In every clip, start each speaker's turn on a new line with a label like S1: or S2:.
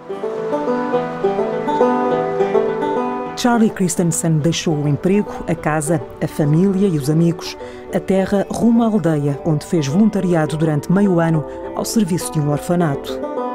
S1: Charlie Christensen deixou o emprego, a casa, a família e os amigos, a terra rumo à aldeia, onde fez voluntariado durante meio ano ao serviço de um orfanato.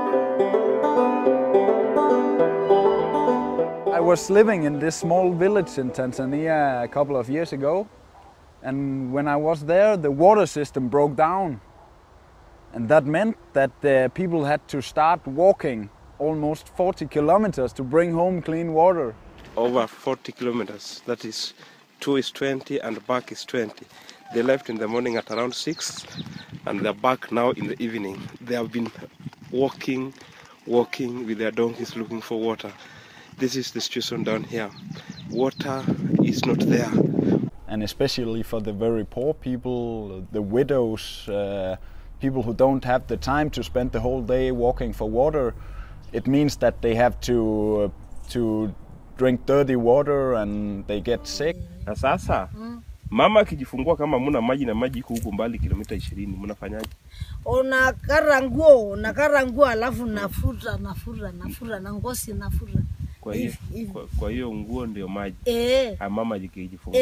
S2: I was living in this small village in Tanzania a couple of years ago, and when I was there, the water system broke down, and that meant that the people had to start walking almost 40 kilometers to bring home clean water.
S3: Over 40 kilometers, that is 2 is 20 and back is 20. They left in the morning at around 6 and they're back now in the evening. They have been walking with their donkeys looking for water. This is the situation down here. Water is not there.
S2: And especially for the very poor people, the widows, people who don't have the time to spend the whole day walking for water, it means that they have to drink dirty water and they get sick.
S3: Na sasa mama akijifungua kama muna maji na maji iko huko mbali kilomita 20, mnafanyaje?
S4: Unakara nguo alafu nafuta na ngozi nafuta.
S3: Kwa hiyo nguo ndio maji. Mama akijifungua.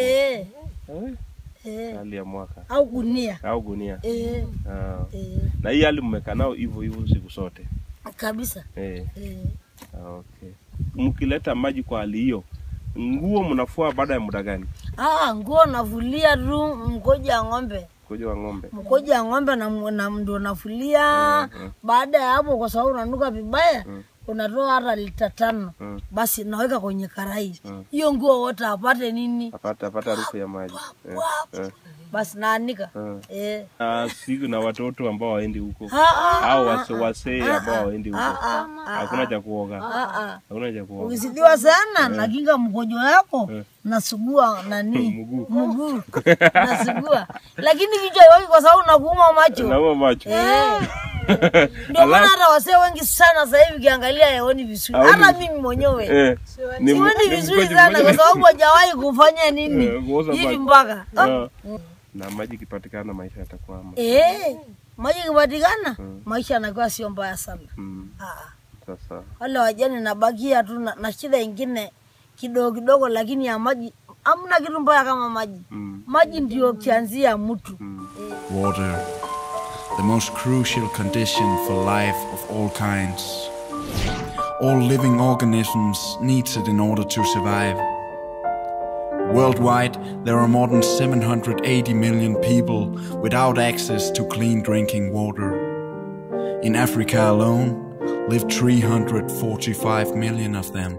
S3: Hali ya mwaka. Au gunia. Na hii hali mmekaa nao hivyo siku zote.
S4: Kabisa.
S3: Okay. Mkileta maji kwa hali hiyo, nguo mnafua baada ya muda gani?
S4: Nguo nafulia tu mkoja ng'ombe. Mkoja ng'ombe na ndo nafulia. Baada ya hapo kwa sababu unanuka vibaya, unatoa hata lita 5. Basi naweka kwenye karai. Hiyo nguo wote apate nini?
S3: Apate harufu ya maji.
S4: Basi naanika.
S3: Siku na watoto ambao waendi huko. Au wasee ambao waendi huko. Hakuna cha kuoga. Hakuna cha kuoga.
S4: Ukisidiwa sana nakinga mkojo yako nasugua nani? Mguu. Nasugua. Lakini kichwa yote kwa sababu nakuuma macho.
S3: Nauma macho.
S4: Ndio maana hata wasee wengi sana sasa hivi kiangalia yaoni vizuri. Hata mimi mwenyewe. Sioni vizuri sana kwa sababu hajawahi kufanya nini? Hivi mpaka.
S3: Na maji kipatikana maisha yatakuwa
S4: maji kipatikana maisha yanakuwa sio mbaya sana.
S3: Sasa
S4: wale wajane nabakia tu na shida nyingine kidogo lakini ya maji hamna kitu mbaya kama maji. Maji ndio kianzia mtu.
S5: Water, the most crucial condition for life of all kinds. All living organisms needs it in order to survive. Worldwide, there are more than 780 million people without access to clean drinking water. In Africa alone, live 345 million of them.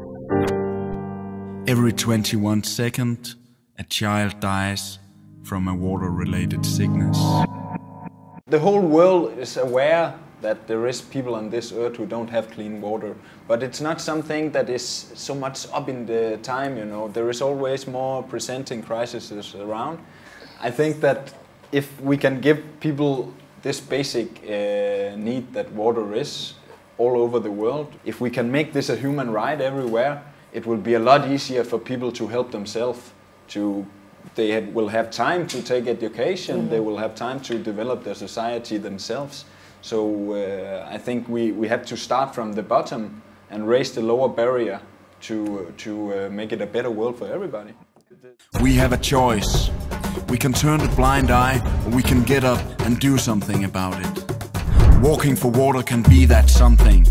S5: Every 21 seconds, a child dies from a water-related sickness.
S2: The whole world is aware that there is people on this earth who don't have clean water, but it's not something that is so much up in the time, you know. There is always more presenting crises around. I think that if we can give people this basic need that water is all over the world, if we can make this a human right everywhere, it will be a lot easier for people to help themselves. They will have time to take education, they will have time to develop their society themselves. So I think we have to start from the bottom and raise the lower barrier to make it a better world for everybody.
S5: We have a choice. We can turn a blind eye, or we can get up and do something about it. Walking for water can be that something.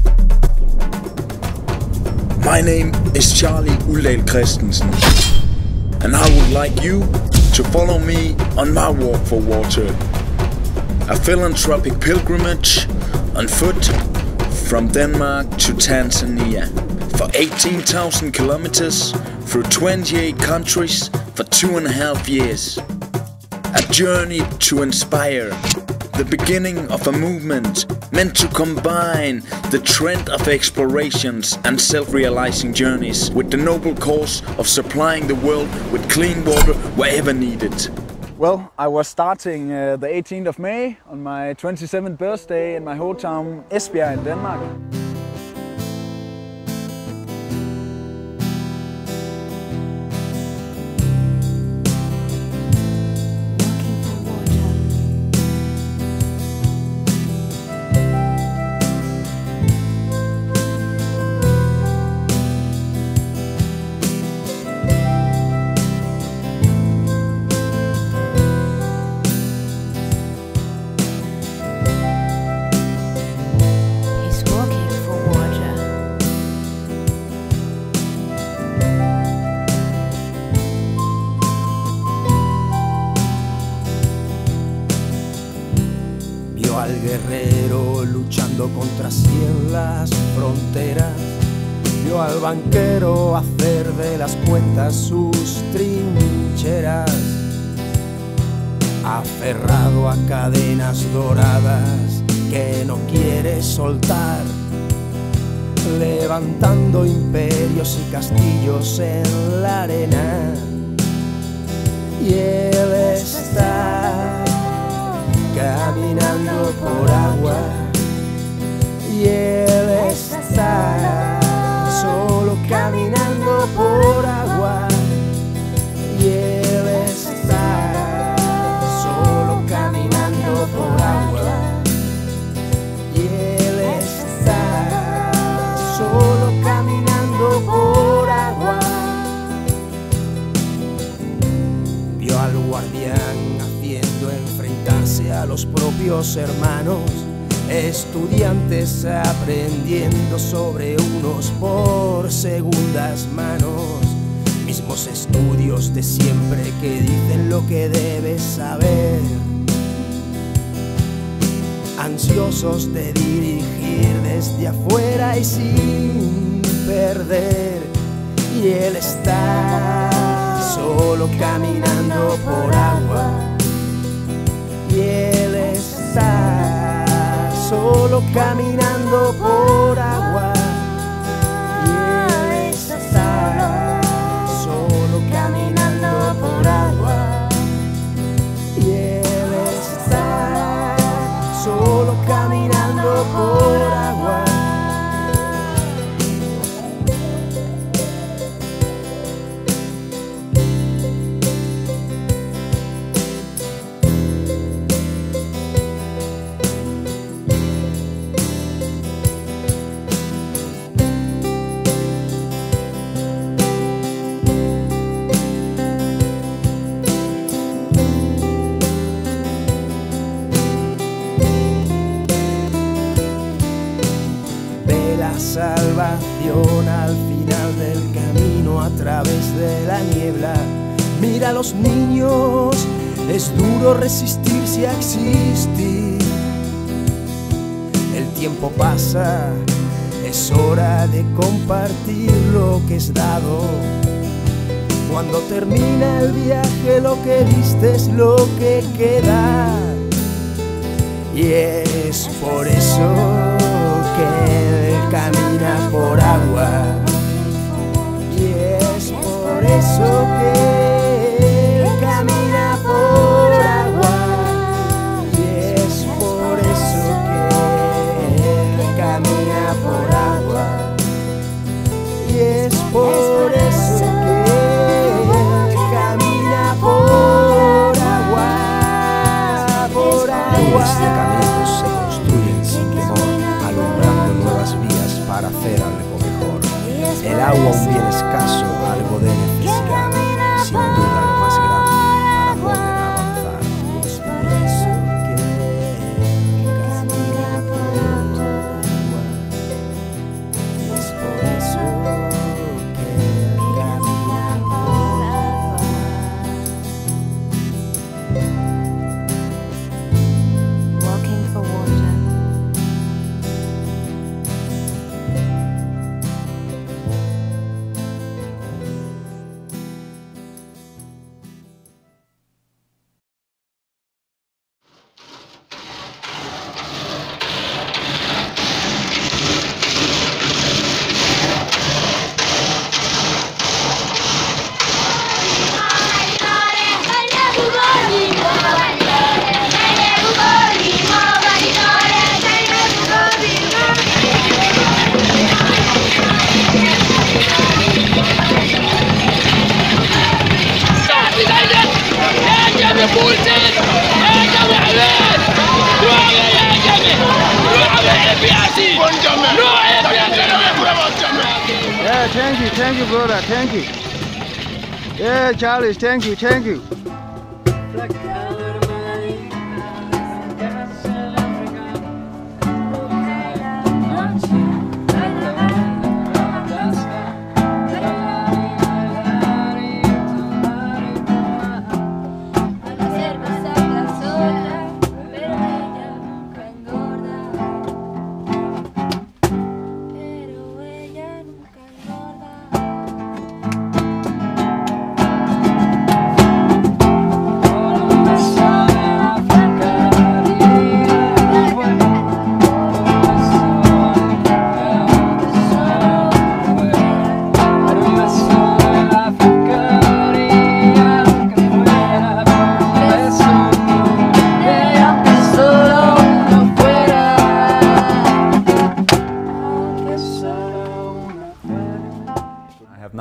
S6: My name is Charlie Uldahl Christensen, and I would like you to follow me on my walk for water. A philanthropic pilgrimage on foot from Denmark to Tanzania for 18,000 kilometers through 28 countries for 2.5 years. A journey to inspire, the beginning of a movement meant to combine the trend of explorations and self-realizing journeys with the noble cause of supplying the world with clean water wherever needed.
S2: Well, I was starting the 18th of May on my 27th birthday in my hometown Esbjerg in Denmark.
S7: y en las fronteras. Vio al banquero hacer de las cuentas sus trincheras, aferrado a cadenas doradas que no quiere soltar, levantando imperios y castillos en la arena. Y él está caminando por agua, y él está solo caminando por agua, y él está solo caminando por agua, y él está solo caminando por agua. Vio al guardián haciendo enfrentarse a los propios hermanos, estudiantes aprendiendo sobre unos por segundas manos, mismos estudios de siempre que dicen lo que debes saber, ansiosos de dirigir desde afuera y sin perder. Y él está solo caminando por agua, y él está solo caminando por agua, y él está solo caminando por agua, y él está solo caminando por agua. Salvación al final del camino a través de la niebla. Mira a los niños, es duro resistirse a existir. El tiempo pasa, es hora de compartir lo que es dado. Cuando termina el viaje, lo que viste es lo que queda. Y es por eso que él camina por agua, y es por eso que él camina por agua, y es por eso que él camina por agua, y es por eso que él camina por agua, por agua. Este camino se construye sin temor, alumbrando nuevas vías para hacer algo mejor. El agua un bien escaso, algo de necesidad, sin duda lo más grande para poder avanzar. Es por eso que camina por agua, es por eso que camina por agua.
S8: Walking for water.
S9: Yeah, thank you, brother, thank you. Yeah, Charlie, thank you, thank you.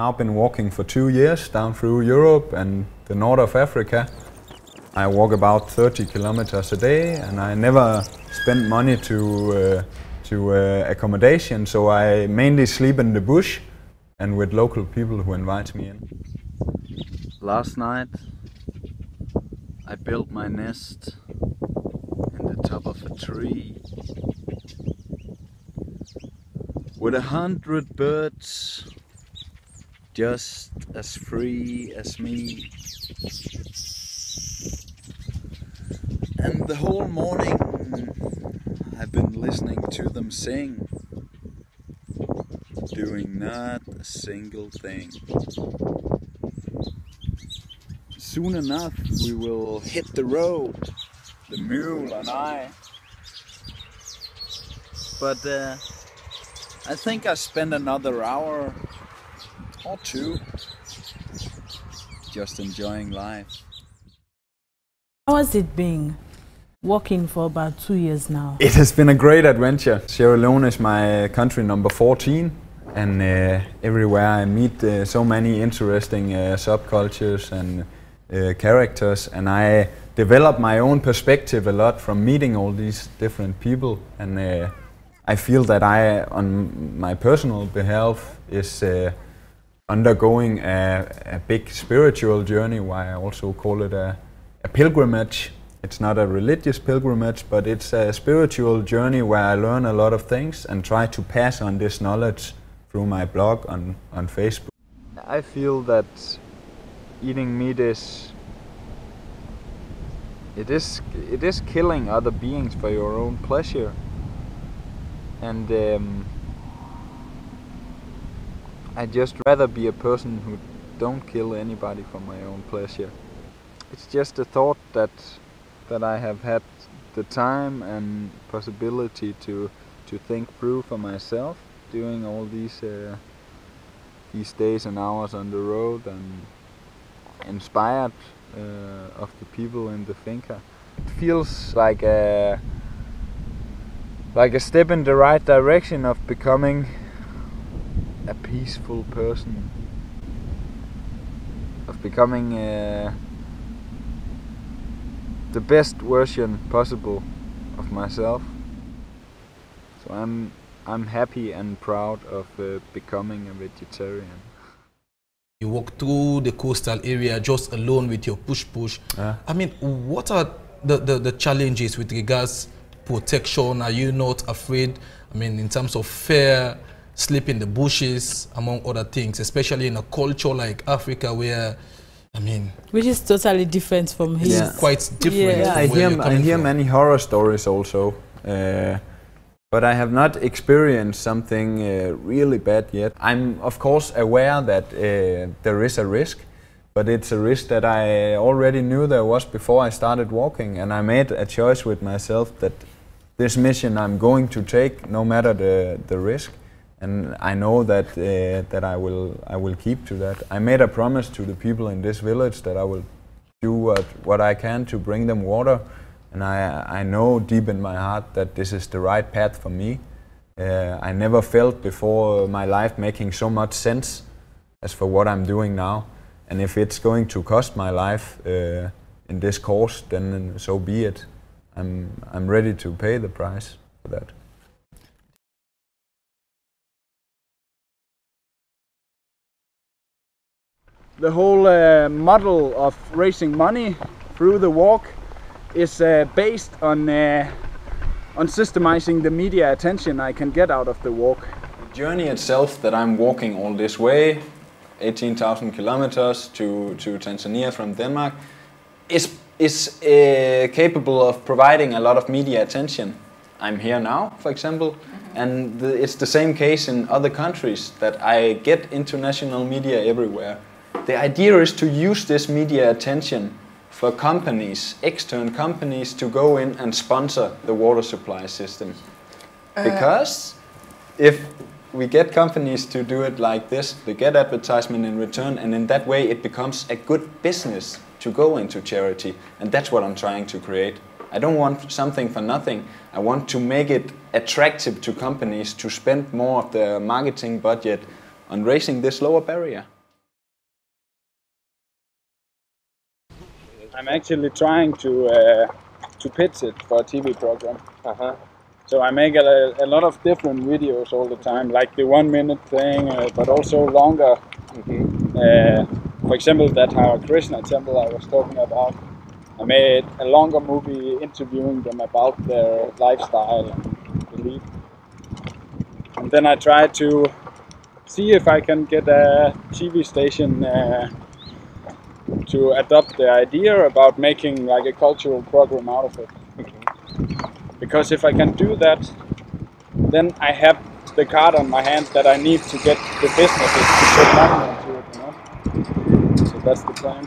S2: now been walking for 2 years down through Europe and the north of Africa. I walk about 30 kilometers a day, and I never spend money to accommodation, so I mainly sleep in the bush and with local people who invite me in. Last night I built my nest in the top of a tree with 100 birds, just as free as me. And the whole morning I've been listening to them sing, doing not a single thing. Soon enough we will hit the road, the mule and I. But I think I spend another hour or two just enjoying life.
S10: How has it been walking for about 2 years now?
S2: It has been a great adventure. Sierra Leone is my country number 14, and everywhere I meet so many interesting subcultures and characters, and I develop my own perspective a lot from meeting all these different people, and I feel that I, on my personal behalf, is undergoing a big spiritual journey, why I also call it a pilgrimage. It's not a religious pilgrimage, but it's a spiritual journey where I learn a lot of things and try to pass on this knowledge through my blog on Facebook. I feel that eating meat is killing other beings for your own pleasure, and I'd just rather be a person who don't kill anybody for my own pleasure. It's just a thought that I have had the time and possibility to think through for myself during all these days and hours on the road, and inspired of the people in the finca. It feels like a step in the right direction of becoming a peaceful person, of becoming the best version possible of myself. So I'm happy and proud of becoming a vegetarian.
S11: You walk through the coastal area just alone with your push-push. I mean, what are the challenges with regards protection? Are you not afraid, I mean, in terms of fear, sleep in the bushes, among other things, especially in a culture like Africa where, I mean... Which is totally different from his. Yeah. Quite different.
S2: Yeah, I hear many horror stories also. But I have not experienced something really bad yet. I'm of course aware that there is a risk, but it's a risk that I already knew there was before I started walking, and I made a choice with myself that this mission I'm going to take no matter the risk, and I know that that I will keep to that. I made a promise to the people in this village that I will do what I can to bring them water. And I know deep in my heart that this is the right path for me. I never felt before my life making so much sense as for what I'm doing now. And if it's going to cost my life in this course, then so be it. I'm ready to pay the price for that.
S9: The whole model of raising money through the walk is based on systemizing the media attention I can get out of the walk.
S2: The journey itself that I'm walking all this way, 18,000 kilometers to Tanzania from Denmark, is capable of providing a lot of media attention. I'm here now, for example, and it's the same case in other countries, that I get international media everywhere. The idea is to use this media attention for companies, external companies, to go in and sponsor the water supply system. Because if we get companies to do it like this, they get advertisement in return, and in that way it becomes a good business to go into charity. And that's what I'm trying to create. I don't want something for nothing. I want to make it attractive to companies to spend more of their marketing budget on raising this lower barrier.
S9: I'm actually trying to pitch it for a TV program. So I make a lot of different videos all the time, like the 1 minute thing, but also longer. For example, that Hare Krishna temple I was talking about. I made a longer movie interviewing them about their lifestyle and belief. And then I try to see if I can get a TV station to adopt the idea about making like a cultural program out of it. Because if I can do that, then I have the card on my hand that I need to get the businesses to put money into it, you know? So that's the plan.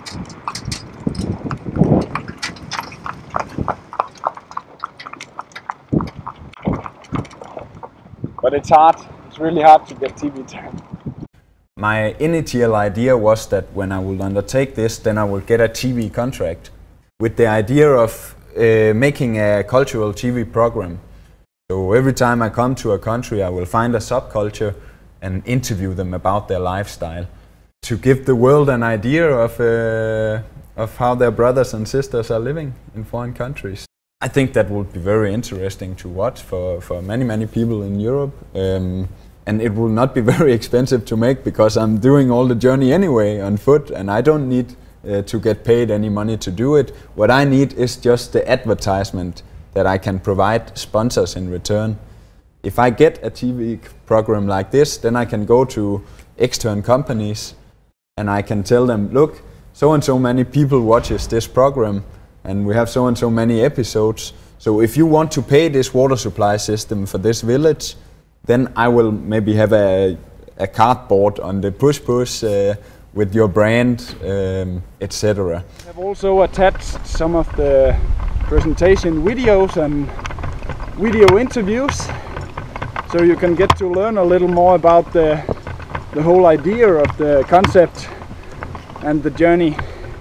S9: But it's hard. It's really hard to get TV time.
S2: My initial idea was that when I will undertake this, then I will get a TV contract with the idea of making a cultural TV program. So every time I come to a country, I will find a subculture and interview them about their lifestyle to give the world an idea of how their brothers and sisters are living in foreign countries. I think that would be very interesting to watch for many people in Europe. And it will not be very expensive to make because I'm doing all the journey anyway on foot and I don't need to get paid any money to do it. What I need is just the advertisement that I can provide sponsors in return. If I get a TV program like this, then I can go to external companies and I can tell them, look, so and so many people watches this program and we have so and so many episodes. So if you want to pay this water supply system for this village, then I will maybe have a cardboard on the push with your brand, etc.
S9: I've also attached some of the presentation videos and video interviews, so you can get to learn a little more about the whole idea of the concept and the journey.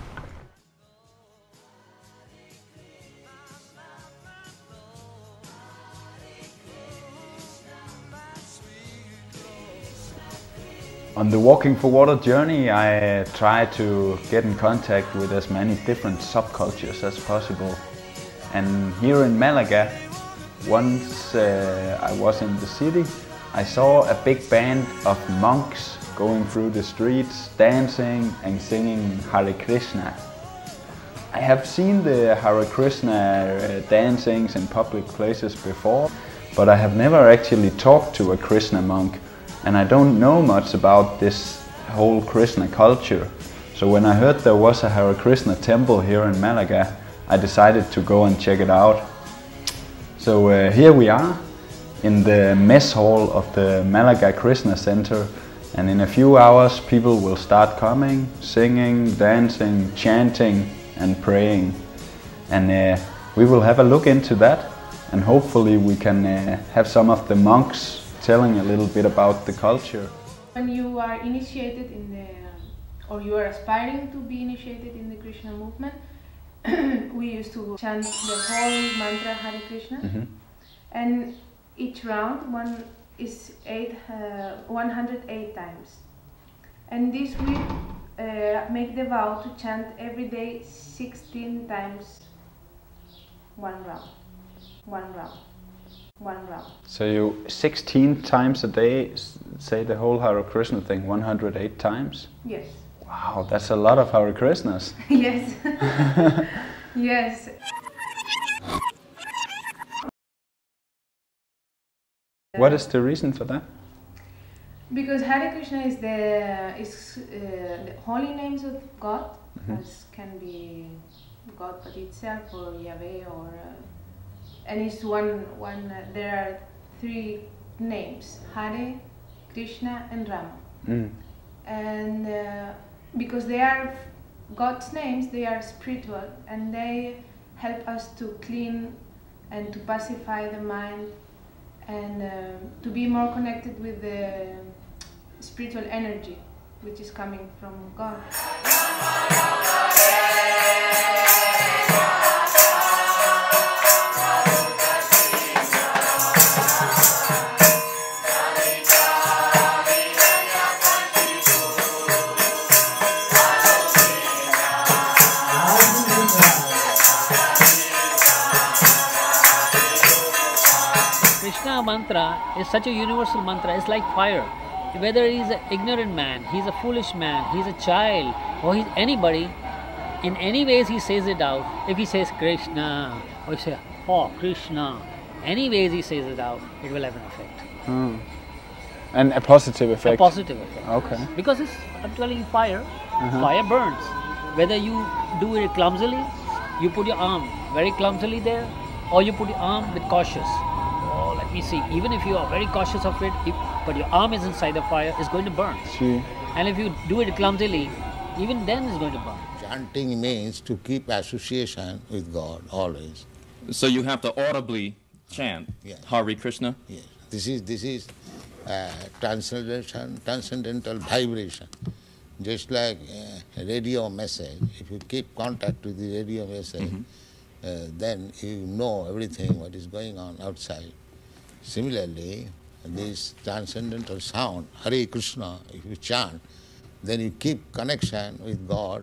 S2: On the Walking for Water journey, I try to get in contact with as many different subcultures as possible. And here in Malaga, once I was in the city, I saw a big band of monks going through the streets, dancing and singing Hare Krishna. I have seen the Hare Krishna dancings in public places before, but I have never actually talked to a Krishna monk. And I don't know much about this whole Krishna culture. So when I heard there was a Hare Krishna temple here in Malaga, I decided to go and check it out. So here we are in the mess hall of the Malaga Krishna Center, and in a few hours people will start coming, singing, dancing, chanting and praying. And we will have a look into that, and hopefully we can have some of the monks telling a little bit about the culture.
S12: When you are initiated in the, or you are aspiring to be initiated in the Krishna movement, we used to chant the whole mantra Hare Krishna, and each round one is 108 times. And this we make the vow to chant every day 16 times one round.
S2: So you 16 times a day say the whole Hare Krishna thing 108 times?
S12: Yes.
S2: Wow, that's a lot of Hare Krishnas.
S12: Yes. Yes.
S2: What is the reason for that?
S12: Because Hare Krishna is the holy names of God, as can be God but itself or Yahweh or and it's one. There are three names: Hare, Krishna, and Rama. And because they are God's names, they are spiritual, and they help us to clean and to pacify the mind, and to be more connected with the spiritual energy, which is coming from God.
S13: mantra is such a universal mantra. It's like fire. Whether he's an ignorant man, he's a foolish man, he's a child, or he's anybody, in any ways he says it out. If he says Krishna, or he says, oh, Krishna, any ways he says it out, it will have an effect.
S9: And a positive effect?
S13: A positive effect.
S9: Okay.
S13: Because it's actually fire. Fire burns. Whether you do it clumsily, you put your arm very clumsily there, or you put your arm with cautious. Oh, let me see. Even if you are very cautious of it, but your arm is inside the fire, it's going to burn. And if you do it clumsily, even then it's going to burn.
S14: Chanting means to keep association with God always.
S15: So you have to audibly chant Hare Krishna?
S14: Yes. This is transcendental vibration. Just like a radio message, if you keep contact with the radio message, then you know everything what is going on outside. Similarly, this transcendental sound, Hare Krishna, if you chant, then you keep connection with God.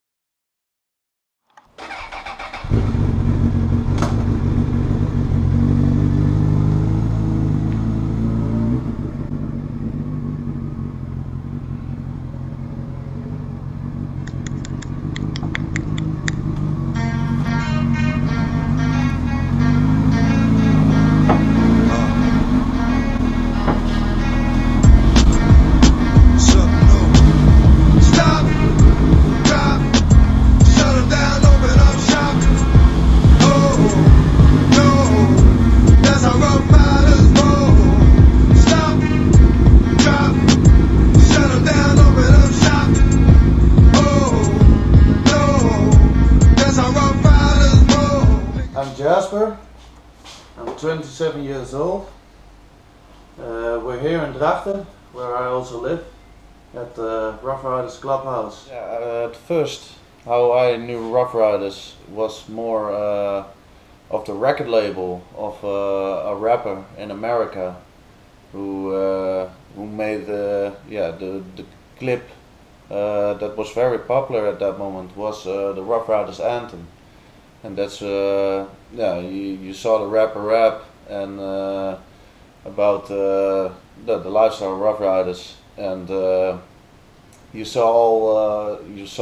S16: I'm 27 years old. We're here in Drachten, where I also live, at the Rough Riders Clubhouse. At first, how I knew Rough Riders was more of the record label of a rapper in America who made the clip that was very popular at that moment was the Rough Riders anthem. And that's you saw the rapper rap and about the lifestyle of Rough Riders, and you saw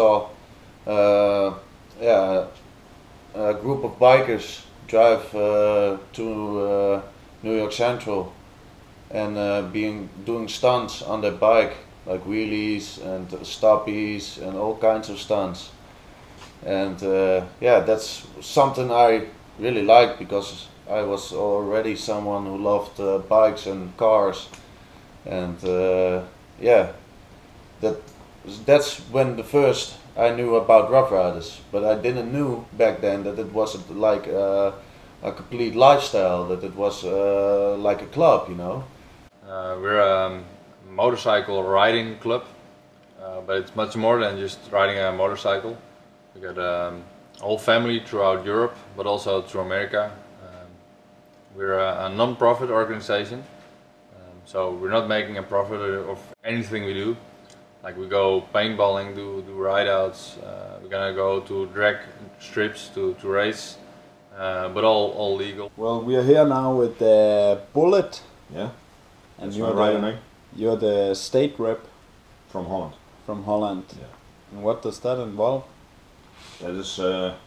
S16: a group of bikers drive to New York Central and doing stunts on their bike, like wheelies and stoppies and all kinds of stunts. And that's something I really liked, because I was already someone who loved bikes and cars, and that's when the first I knew about Rough Riders. But I didn't know back then that it wasn't like a complete lifestyle, that it was like a club, you know.
S17: We're a motorcycle riding club, but it's much more than just riding a motorcycle. We got a whole family throughout Europe, but also through America. We're a non-profit organization, so we're not making a profit of anything we do. Like we go paintballing, do ride-outs, we're gonna go to drag strips to race, but all legal.
S18: Well, we are here now with Bullet.
S19: Yeah,
S18: and
S19: you're
S18: the state rep
S19: from Holland.
S18: From Holland.
S19: Yeah.
S18: And what does that involve?
S19: That is,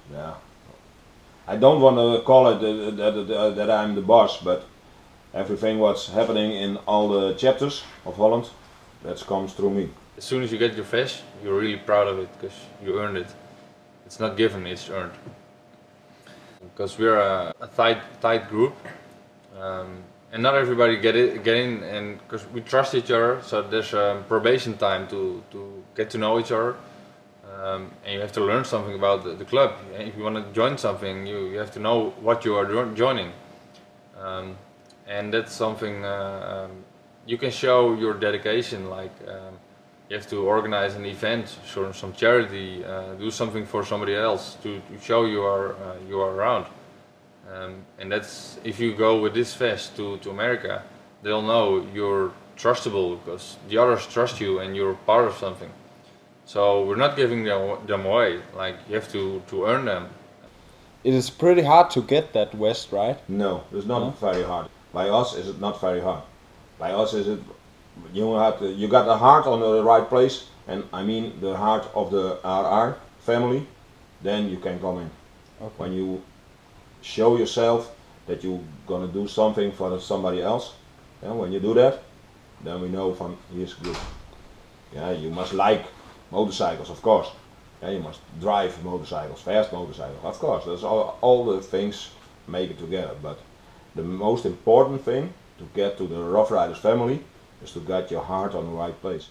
S19: I don't want to call it that I'm the boss, but everything what's happening in all the chapters of Holland, that comes through me.
S17: As soon as you get your fish, you're really proud of it, because you earned it. It's not given, it's earned. Because we're a tight group, and not everybody get in, and because we trust each other, so there's a probation time to get to know each other. And you have to learn something about the club. If you want to join something, you have to know what you are joining. And that's something you can show your dedication, like you have to organize an event, show some charity, do something for somebody else to show you are around. And that's, if you go with this fest to America, they'll know you're trustable, because the others trust you and you're part of something. So we're not giving them away, like you have to earn them.
S18: It is pretty hard to get that vest, right?
S19: No, it's not very hard. By us is it not very hard. By us is it, you got the heart on the right place, and I mean the heart of the RR family, then you can come in. Okay. When you show yourself that you're gonna do something for somebody else, and when you do that, then we know from he's good. Yeah, you must like motorcycles, of course. Yeah, you must drive motorcycles, fast motorcycles, of course. That's all the things make it together. But the most important thing to get to the Rough Ryders family is to get your heart on the right place.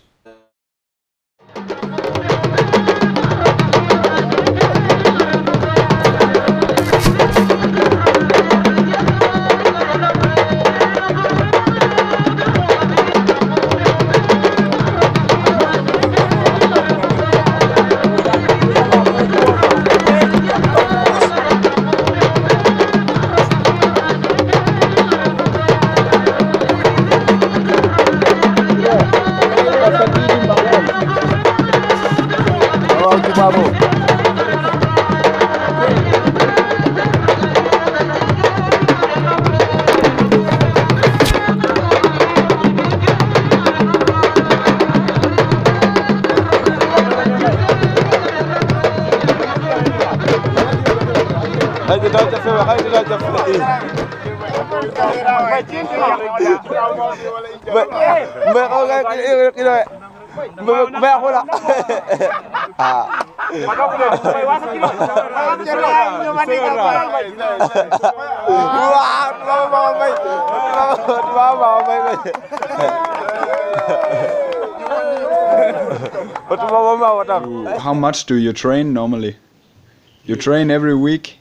S18: How much do you train normally? You train every week?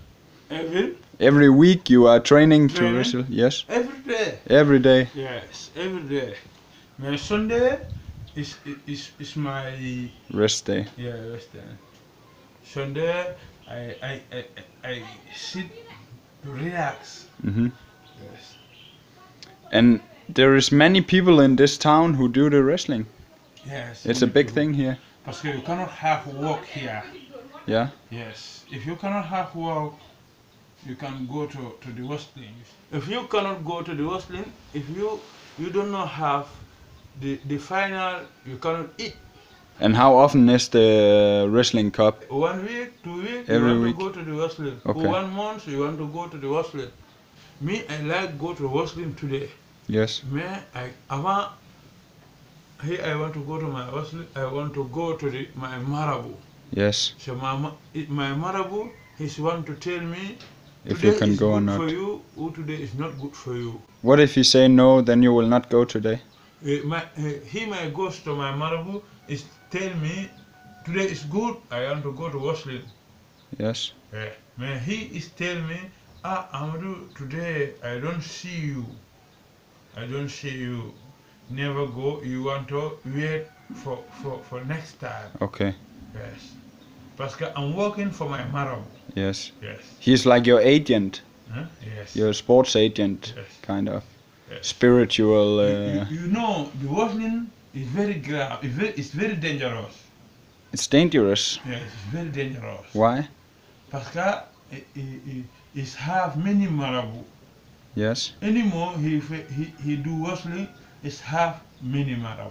S18: Every week you are training to wrestle? Yes?
S20: Every day.
S18: Every day?
S20: Yes, every day. My Sunday is my
S18: rest day.
S20: Yeah, rest day. Sunday I sit to relax.
S18: Mm-hmm.
S20: Yes.
S18: And there is many people in this town who do the wrestling.
S20: Yes.
S18: It's a big thing here.
S20: Because you cannot have work here.
S18: Yeah?
S20: Yes. If you cannot have work, you can go to the wrestling. If you cannot go to the wrestling, if you do not have the final, you cannot eat.
S18: And how often is the wrestling cup?
S20: 1 week, 2 weeks,
S18: every
S20: you want
S18: week?
S20: To go to the wrestling.
S18: Okay.
S20: 1 month, you want to go to the wrestling. Me, I like go to wrestling today.
S18: Yes.
S20: Me, here I want to go to my wrestling. I want to go to my marabu.
S18: Yes.
S20: So my marabu, he's want to tell me
S18: if you can go or not.
S20: For you, or today is not good for you.
S18: What if you say no, then you will not go today?
S20: He my goes to my marabu is tell me today is good. I want to go to wrestling.
S18: Yes.
S20: Man, he is tell me, Amadou, today I don't see you. I don't see you. Never go. You want to wait for next time.
S18: Okay.
S20: Yes. Because I'm working for my marabu.
S18: Yes.
S20: Yes.
S18: He's like your agent.
S20: Huh? Yes.
S18: Your sports agent,
S20: yes.
S18: kind of.
S20: Yes.
S18: Spiritual.
S20: You know, the wrestling is very grave. It's very dangerous.
S18: It's dangerous.
S20: Yes, it's very dangerous.
S18: Why?
S20: Because it have many marabu.
S18: Yes.
S20: Anymore, he do wrestling. It have many marabu.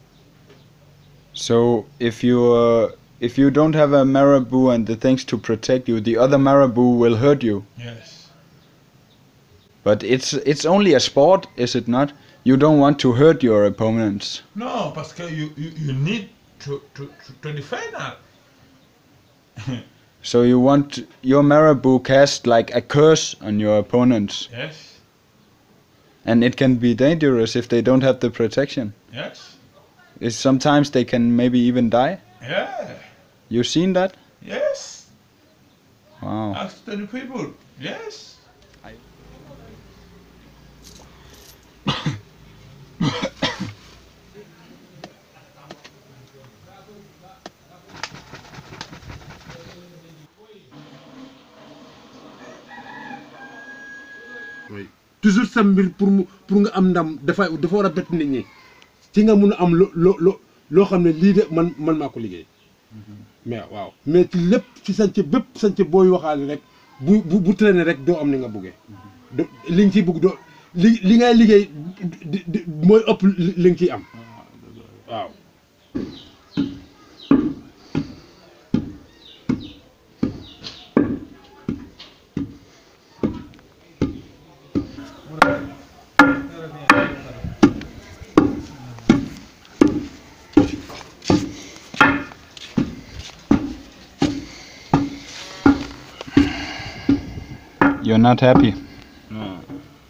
S18: So if you don't have a marabou and the things to protect you, the other marabou will hurt you.
S20: Yes.
S18: But it's only a sport, is it not? You don't want to hurt your opponents.
S20: No, because you need to the final.
S18: So you want your marabou cast like a curse on your opponents.
S20: Yes.
S18: And it can be dangerous if they don't have the protection.
S20: Yes.
S18: Sometimes they can maybe even die.
S20: Yeah.
S18: You seen that?
S20: Yes.
S18: Wow.
S20: Ask the people. Yes.
S21: toujours sa mbir pour nga am ndam dafa war a bett nit ñi ci nga mun a am loo xam ne lii de man maa ko liggéey mais waaw mais ci lépp ci sànce bépp sànce booy waxaale rek bu traîner rek doo am ni nga bëggee liñ ci bëgg doo li ngay liggéey mooy ëpp li nga ciy am waaw.
S18: You're not happy?
S20: No.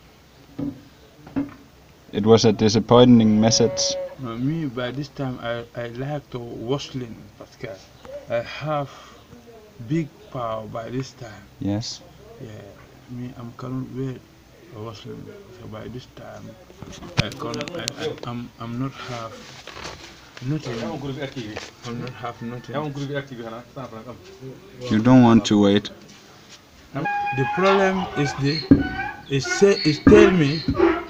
S18: It was a disappointing message.
S20: Me, by this time, I like to whistling, Pascal. I have big power by this time.
S18: Yes.
S20: Yeah, me, I'm can't wait whistling. So by this time, I'm not have nothing. I'm not have nothing.
S18: You don't want to wait.
S20: The problem is tell me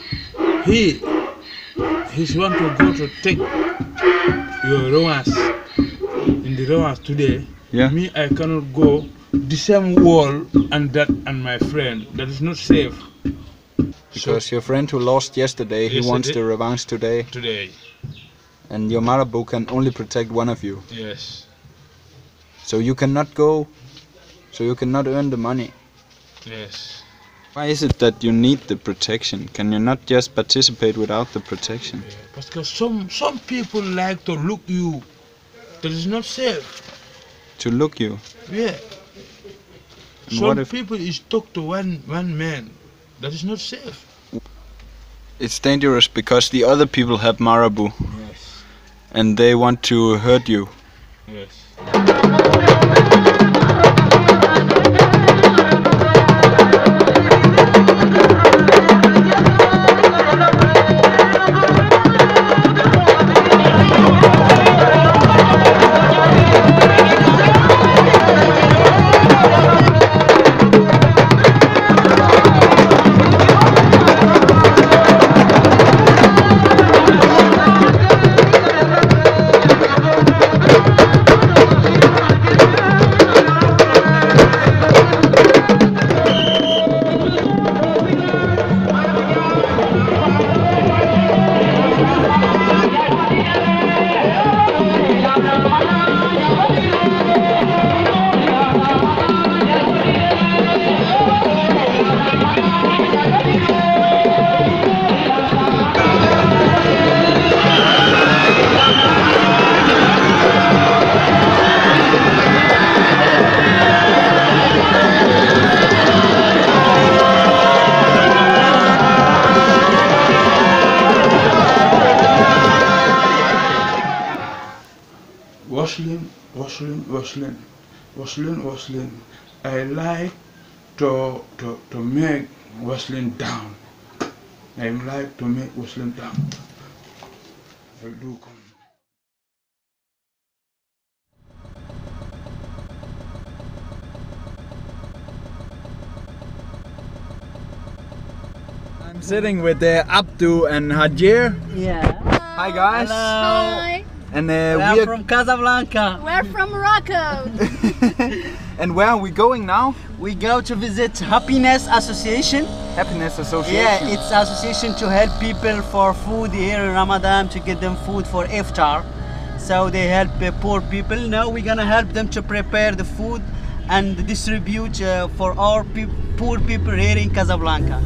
S20: he's want to go to take your romance in the romance today.
S18: Yeah.
S20: Me, I cannot go the same wall and my friend. That is not safe.
S18: Because your friend who lost yesterday, he wants the revanche today.
S20: Today.
S18: And your Marabu can only protect one of you.
S20: Yes.
S18: So you cannot go. So you cannot earn the money.
S20: Yes.
S18: Why is it that you need the protection? Can you not just participate without the protection?
S20: Yeah, because some people like to look you. That is not safe.
S18: To look you?
S20: Yeah.
S18: And
S20: some people is talk to one man. That is not safe.
S18: It's dangerous because the other people have Marabu.
S20: Yes.
S18: And they want to hurt you.
S20: Yes. Whistling. I like to make whistling down. I like to make whistling down. I do come.
S18: I'm sitting with Abdu and Hajir.
S1: Yeah.
S18: Hi guys.
S1: Hello. Hi.
S18: And
S1: we're from Casablanca.
S8: We're from Morocco.
S18: And where are we going now?
S1: We go to visit Happiness Association.
S18: Happiness Association?
S1: Yeah, it's an association to help people for food here in Ramadan, to get them food for iftar. So they help poor people. Now we're gonna help them to prepare the food and distribute for our poor people here in Casablanca.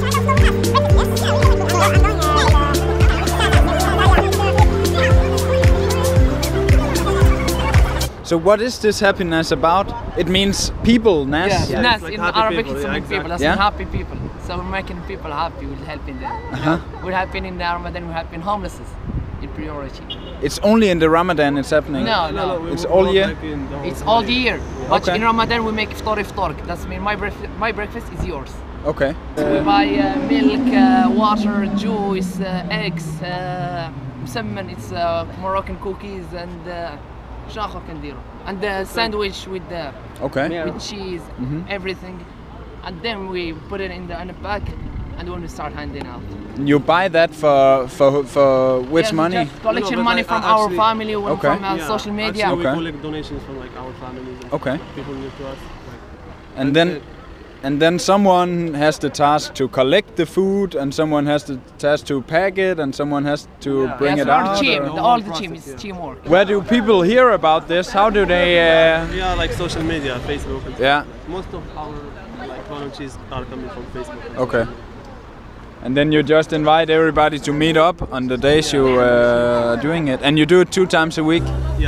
S18: So what is this happiness about? It means people, Nas?
S22: Yeah, Nas in Arabic it's people, that's
S18: yeah?
S22: happy people. So we're making people happy, we're helping them. We're helping in the Ramadan, we're helping homeless in priority.
S18: It's only in the Ramadan it's happening?
S22: No.
S18: It's all year?
S22: It's all the year. But
S18: okay.
S22: in Ramadan we make iftar. That's mean my breakfast is yours.
S18: Okay.
S22: We buy milk, water, juice, eggs, مسمن, it's Moroccan cookies and and the sandwich with the with cheese, everything, and then we put it in a bag, and when we start handing out.
S18: You buy that for which money?
S22: Collection money from our family, from social media.
S23: Actually, we collect donations from like our families. And people new to us.
S18: And then someone has the task to collect the food, and someone has the task to pack it, and someone has to bring it out.
S22: All the team is teamwork.
S18: Where do people hear about this? How do they?
S3: Yeah, like social media, Facebook. And
S18: yeah.
S3: Most of our volunteers are coming from Facebook.
S18: Okay. And then you just invite everybody to meet up on the days you are doing it, and you do it 2 times a week.
S3: Yeah.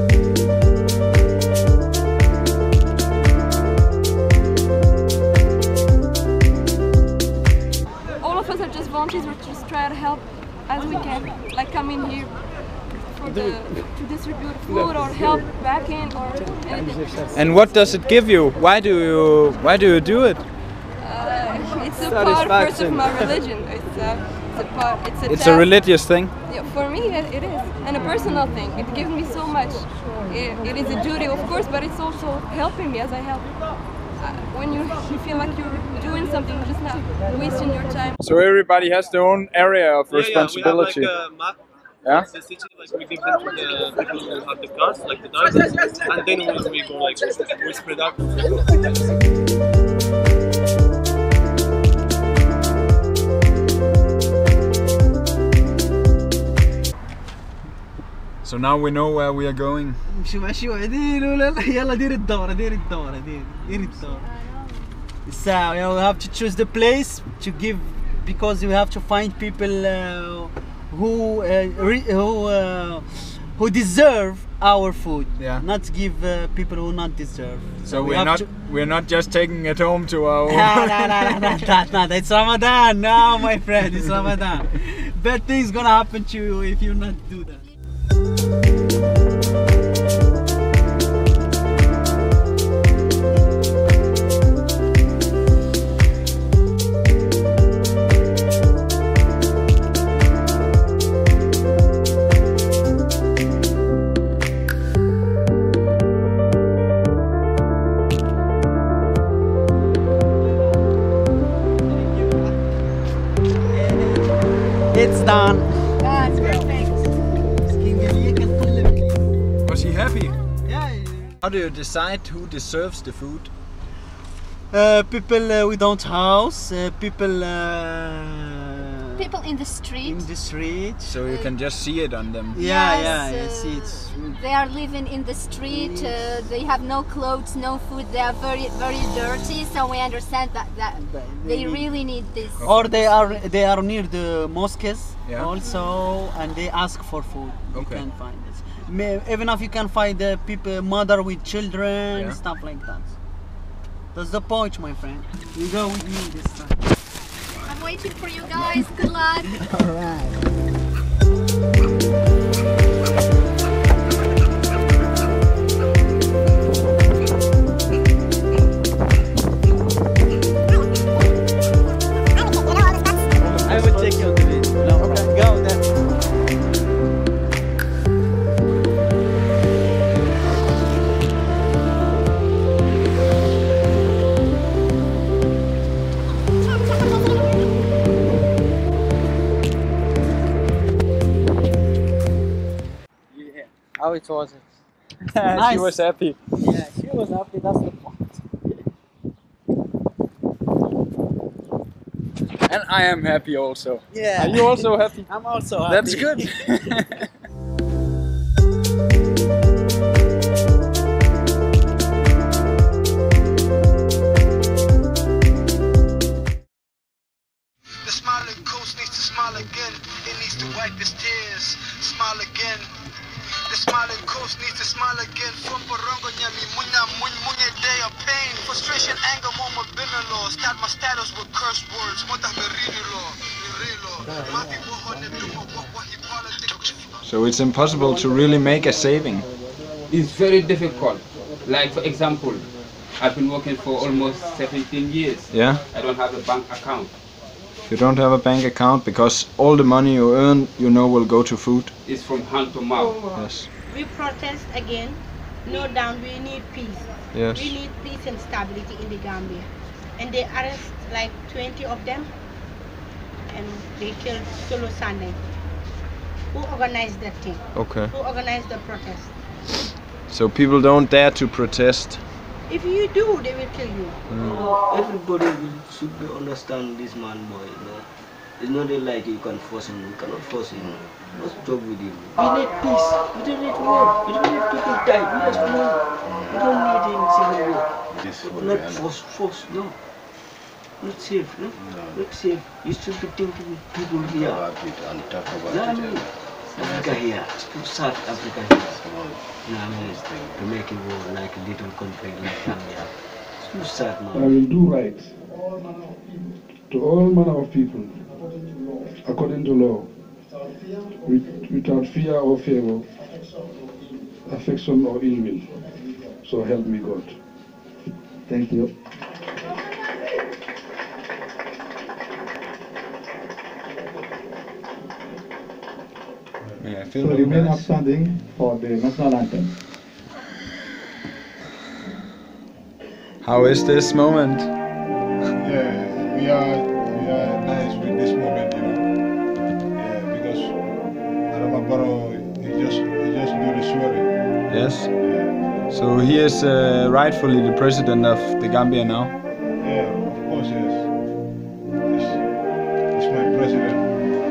S4: Volunteers will just try to help as we can, like come in here to distribute food or help back in or anything.
S18: And what does it give you? Why do you do it?
S4: It's a part first of my religion.
S18: It's a religious thing.
S4: Yeah, for me it is, and a personal thing. It gives me so much. It is a duty, of course, but it's also helping me as I help. When you feel like you're doing something, just not wasting your time.
S18: So everybody has their own area of responsibility.
S3: Yeah, we have like a map.
S18: Yeah?
S3: The city, like we give them to the people who have the cars, like the drivers, and then we go like we spread out.
S18: So now we know where we are going.
S1: So we have to choose the place to give, because we have to find people who deserve our food.
S18: Yeah.
S1: Not give people who not deserve.
S18: So we're not just taking it home to our.
S1: No. It's Ramadan. No, my friend, it's Ramadan. Bad things gonna happen to you if you not do that. It's done.
S4: That's perfect.
S18: Was he happy?
S1: Yeah.
S18: How do you decide who deserves the food?
S1: People without house, people
S23: in the street.
S1: In the street.
S18: So you can just see it on them.
S1: Yeah, see it.
S23: They are living in the street. They have no clothes, no food. They are very, very dirty. So we understand that they really need this.
S1: Or they are near the mosques also, and they ask for food. You can find this. Even if you can find the people, mother with children, stuff like that. That's the point, my friend. You go with me this time.
S23: I'm waiting for you guys. Good luck.
S1: All right. I will take you on the video. No, okay. Go there.
S24: How it was it?
S1: Nice.
S24: She was happy.
S1: Yeah, she was happy, that's the point.
S18: And I am happy also.
S1: Yeah.
S18: Are you also happy?
S1: I'm also happy.
S18: That's good.
S25: The smiling coast needs to smile again. It needs to wipe its tears. Smile again. The smiling coast needs to smile again. From Parongo Nyami Munya Munya day of pain. Frustration, anger, mama binalo. Start my status with curse words.
S18: So it's impossible to really make a saving.
S26: It's very difficult. Like for example, I've been working for almost 17 years.
S18: Yeah.
S26: I don't have a bank account.
S18: You don't have a bank account because all the money you earn, you know, will go to food.
S26: It's from hand to mouth.
S18: Yes.
S27: We protest again. No doubt we need peace.
S18: Yes.
S27: We need peace and stability in the Gambia. And they arrest like 20 of them and they killed Solo Sunday. Who organized that thing?
S18: Okay.
S27: Who organized the protest?
S18: So people don't dare to protest.
S27: If you do, they will kill you.
S2: Everybody should be understand this man, boy. You know, it's not like you can force him. You cannot force him. Let's talk with him. We need peace. We don't need war. We don't need people die. We just want. We don't need any civil war. Not force. No. Not safe. No. Not safe. You should be thinking people here.
S5: And talk about
S2: it. Africa here, South Africa here. You know what I mean? To make it war like a little country like Gambia. It's too sad, man.
S6: I will do right to all manner of people according to law, without fear or favor, affection or ill will. So help me God. Thank you.
S18: Yeah,
S6: so remain upstanding for the national anthem.
S18: How is this moment?
S5: Yeah, we are nice with this moment, you know. Yeah, because Adama he just do the swearing.
S18: Yes. Yeah. So he is rightfully the president of the Gambia now.
S5: Yeah, of course, yes. He's my president.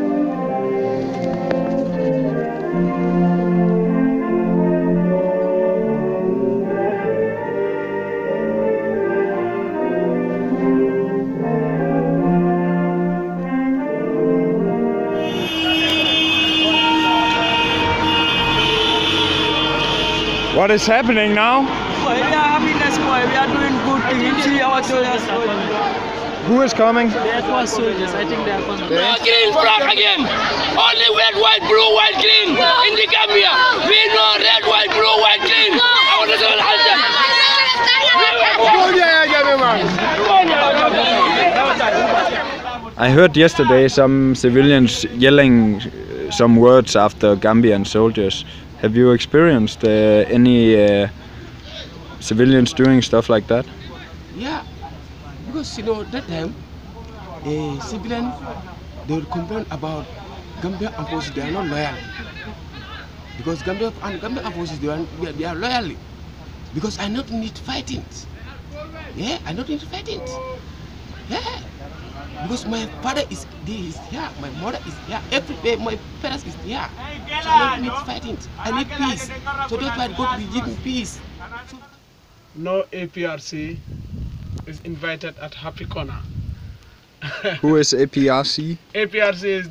S18: What is happening now?
S2: Boy, we are happiness, boy. We are doing good things. See our soldiers.
S18: Who is coming?
S2: That was soldiers. I think they are coming.
S7: No green flag again. Only red, white, blue, white, green. In the Gambia, we know red, white, blue, white, green. I want to say
S18: I heard yesterday some civilians yelling some words after Gambian soldiers. Have you experienced any civilians doing stuff like that?
S21: Yeah, because you know that time, civilians they would complain about Gambia and forces. They are not loyal because Gambia and forces they are loyal because I not need fighting. Yeah, I not need fighting. Yeah, because my father is here, my mother is here, every day my parents is here. So I don't need fighting. I need peace. So that's why God will give me peace.
S10: No APRC is invited at Happy Corner.
S18: Who is APRC?
S10: APRC is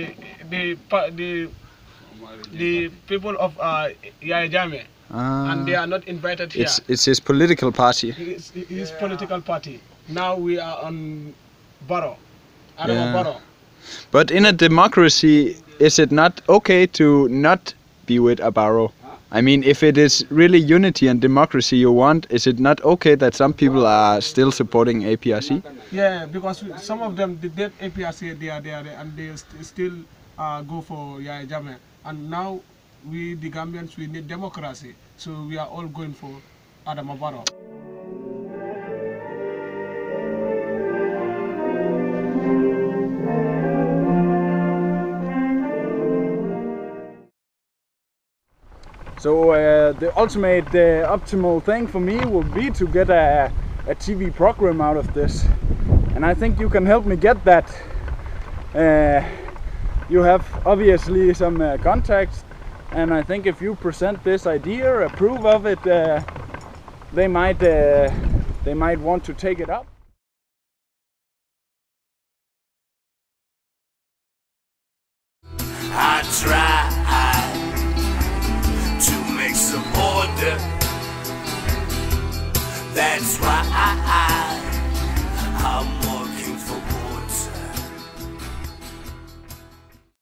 S10: the people of Yaya Jammeh, and they are not invited here.
S18: It's his political party.
S10: His political party. Now we are on Barrow.
S18: Yeah. But in a democracy, is it not okay to not be with a Barrow? I mean, if it is really unity and democracy you want, is it not okay that some people are still supporting APRC?
S10: Yeah, because some of them did APRC, they are there, and they still go for Yaya Jammeh. And now we, the Gambians, we need democracy, so we are all going for Adama Barrow.
S18: So the ultimate, optimal thing for me would be to get a TV program out of this, and I think you can help me get that. You have obviously some contacts, and I think if you present this idea, approve of it, they might want to take it up.
S7: I try to make some order. That's why I'm